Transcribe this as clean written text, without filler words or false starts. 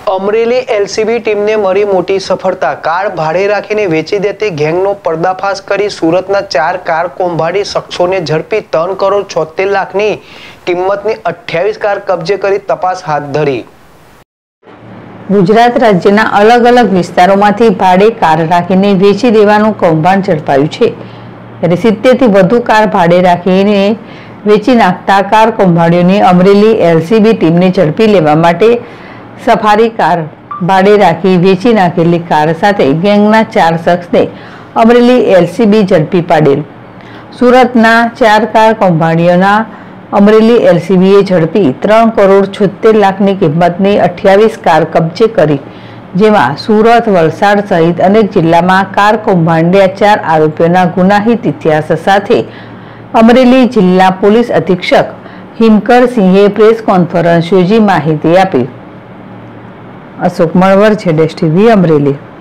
Amreli LCB ટીમને મળી મોટી સફળતા। કાર ભાડે રાખીને વેચી દેતી ગેંગનો પર્દાફાશ કરી સુરતના 4 કાર કૌભાંડી શખ્સોને ઝડપી 3 કરોડ 76 લાખની કિંમતની 28 કાર કબજે કરી તપાસ હાથ ધરી। ગુજરાત રાજ્યના અલગ અલગ વિસ્તારોમાંથી ભાડે કાર રાખીને વેચી દેવાનું કૌભાંડ ઝડપાયું છે। ત્યારે 70 થી વધુ કાર ભાડે રાખીને વેચી નાખતા કાર કૌભાંડીઓની અમરેલી એલસીબી ટીમને ઝડપી લેવા માટે સફારી કાર ભાડે રાખી વેચી નાખેલી કાર સાથે ગેંગના 4 શખ્સને અમરેલી એલસીબી ઝડપી પાડેલ। સુરતના 4 કાર કૌભાંડીઓના અમરેલી એલસીબીએ ઝડપી 3 કરોડ 76 લાખની કિંમતની 28 કાર કબજે કરી, જેમાં સુરત, વલસાડ સહિત અનેક જિલ્લામાં કાર કૌભાંડ્યા 4 આરોપીઓના ગુનાહિત ઇતિહાસ સાથે અમરેલી જિલ્લા પોલીસ અધિક્ષક હિમકરસિંહે પ્રેસ કોન્ફરન્સ યોજી માહિતી આપી। અશોક મણવર, ZSTV, અમરેલી।